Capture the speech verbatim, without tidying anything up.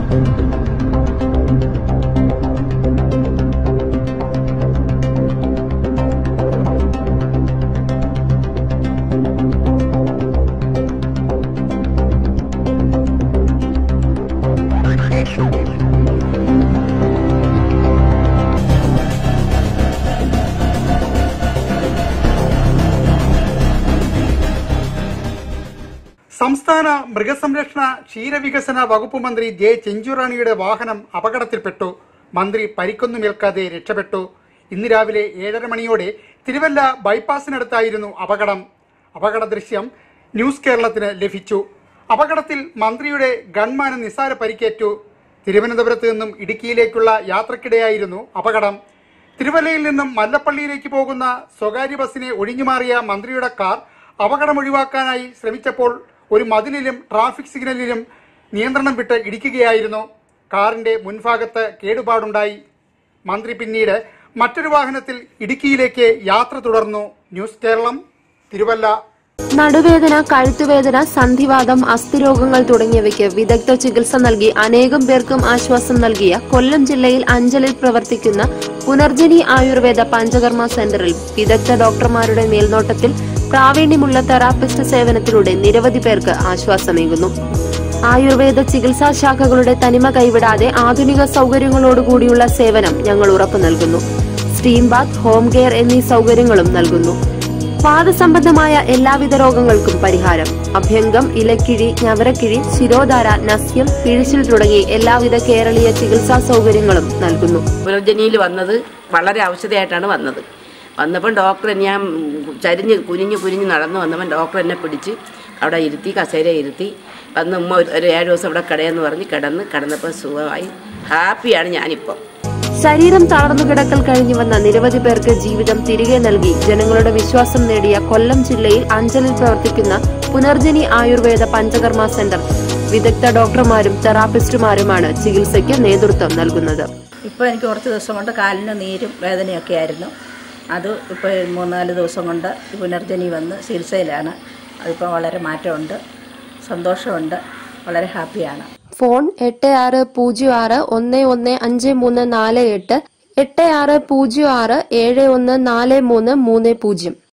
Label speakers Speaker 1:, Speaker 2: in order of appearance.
Speaker 1: സംസ്ഥാന മൃഗസംരക്ഷണ ക്ഷീരവികസന വകുപ്പ് മന്ത്രി ജെ ചെഞ്ചുറാണിയുടെ വാഹനം അപകടത്തിൽപ്പെട്ടു. മന്ത്രി പരിക്കൊന്നുമേൽക്കാതെ രക്ഷപ്പെട്ടു. ഇന്ന് രാവിലെ ഏഴര മണിയോടെ തിരുവല്ല ബൈപ്പാസിനടുത്തായിരുന്നു അപകടം. അപകട ദൃശ്യം ന്യൂസ് കേരളത്തിന് ലഭിച്ചു. അപകടത്തിൽ മന്ത്രിയുടെ ഗൺമാന് നിസ്സാര പരിക്കേറ്റു. തിരുവനന്തപുരത്ത് നിന്നും ഇടുക്കിയിലേക്കുള്ള യാത്രക്കിടെയായിരുന്നു അപകടം. തിരുവല്ലയിൽ നിന്നും മല്ലപ്പള്ളിയിലേക്ക് പോകുന്ന സ്വകാര്യ ബസിനെ ഒഴിഞ്ഞുമാറിയ മന്ത്രിയുടെ കാർ അപകടം ഒഴിവാക്കാനായി ശ്രമിച്ചപ്പോൾ ഒരു മതിലിലും ട്രാഫിക് സിഗ്നലിലും നിയന്ത്രണം വിട്ട് ഇടിക്കുകയായിരുന്നു. കാറിന്റെ മുൻഭാഗത്ത് കേടുപാടുണ്ടായി. മന്ത്രി പിന്നീട് മറ്റൊരു വാഹനത്തിൽ ഇടുക്കിയിലേക്ക് യാത്ര തുടർന്നു. ന്യൂസ് കേരളം, തിരുവല്ല.
Speaker 2: നടുവേദന, കഴുത്തുവേദന, സന്ധിവാതം, അസ്ഥിരോഗങ്ങൾ തുടങ്ങിയവയ്ക്ക് വിദഗ്ധ ചികിത്സ നൽകി അനേകം പേർക്കും ആശ്വാസം നൽകിയ കൊല്ലം ജില്ലയിൽ അഞ്ചലിൽ പ്രവർത്തിക്കുന്ന പുനർജനി ആയുർവേദ പഞ്ചകർമ്മ സെന്ററിൽ വിദഗ്ധ ഡോക്ടർമാരുടെ മേൽനോട്ടത്തിൽ പ്രാവീണ്യമുള്ള തെറാപ്പിസ്റ്റ് സേവനത്തിലൂടെ നിരവധി പേർക്ക് ആശ്വാസമേകുന്നു. ആയുർവേദ ചികിത്സാ ശാഖകളുടെ തനിമ കൈവിടാതെ ആധുനിക സൗകര്യങ്ങളോടുകൂടിയുള്ള സേവനം ഞങ്ങൾ ഉറപ്പു നൽകുന്നു. സ്റ്റീം ബാത്ത്, ഹോം കെയർ എന്നീ സൗകര്യങ്ങളും നൽകുന്നു. വാദസംബന്ധമായ എല്ലാവിധ രോഗങ്ങൾക്കും പരിഹാരം. അഭ്യംഗം, ഇലക്കിഴി, ഞവരക്കിഴി, ശിരോധാര, നസ്യം, പിഴിച്ചിൽ തുടങ്ങി എല്ലാവിധ കേരളീയ ചികിത്സാ സൗകര്യങ്ങളും നൽകുന്നു.
Speaker 3: പുനർജനിയിൽ വന്നത് വളരെ ഔഷധമായിട്ടാണ് വന്നത്. വന്നപ്പം ഡോക്ടർ ഞാൻ ചരിഞ്ഞ് കുനിഞ്ഞ് കുനിഞ്ഞ് നടന്നു വന്നപ്പം ഡോക്ടർ എന്നെ പിടിച്ച് അവിടെ ഇരുത്തി, കസേര ഇരുത്തി വന്ന് ഉമ്മ ഒരു ഏഴ് ദിവസം ഇവിടെ കിടയെന്ന് പറഞ്ഞ് കിടന്ന് കിടന്നപ്പോൾ സുഖമായി. ഹാപ്പിയാണ് ഞാനിപ്പം.
Speaker 2: ശരീരം തളർന്നു കിടക്കൽ കഴിഞ്ഞു വന്ന നിരവധി പേർക്ക് ജീവിതം തിരികെ നൽകി ജനങ്ങളുടെ വിശ്വാസം നേടിയ കൊല്ലം ജില്ലയിൽ അഞ്ചലിൽ പ്രവർത്തിക്കുന്ന പുനർജനി ആയുർവേദ പഞ്ചകർമ്മ സെന്റർ വിദഗ്ധ ഡോക്ടർമാരും തെറാപ്പിസ്റ്റുമാരുമാണ് ചികിത്സയ്ക്ക് നേതൃത്വം നൽകുന്നത്.
Speaker 4: ഇപ്പോൾ എനിക്ക് കുറച്ച് ദിവസം കൊണ്ട് കാലിന് നീരും വേദനയൊക്കെ ആയിരുന്നു. അത് ഇപ്പോൾ മൂന്നാല് ദിവസം കൊണ്ട് പുനർജനി വന്ന് ചികിത്സയിലാണ്. അതിപ്പോൾ വളരെ മാറ്റമുണ്ട്, സന്തോഷമുണ്ട്, വളരെ ഹാപ്പിയാണ്.
Speaker 2: ഫോൺ എട്ട് ആറ് പൂജ്യം ആറ് ഒന്ന് ഒന്ന് അഞ്ച് മൂന്ന് നാല് എട്ട്, എട്ട് ആറ് പൂജ്യം ആറ് ഏഴ് ഒന്ന് നാല് മൂന്ന് മൂന്ന് പൂജ്യം.